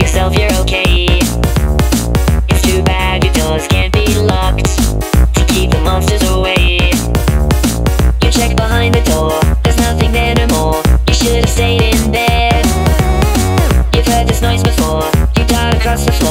yourself you're okay. It's too bad your doors can't be locked to keep the monsters away. You check behind the door, there's nothing there no more. You should have stayed in bed. You've heard this noise before, you dive across the floor.